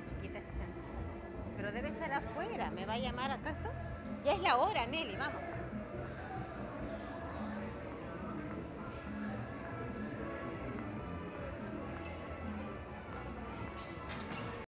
chiquitas que sean. Pero debe estar afuera. ¿Me va a llamar acaso? Ya es la hora, Nelly, vamos.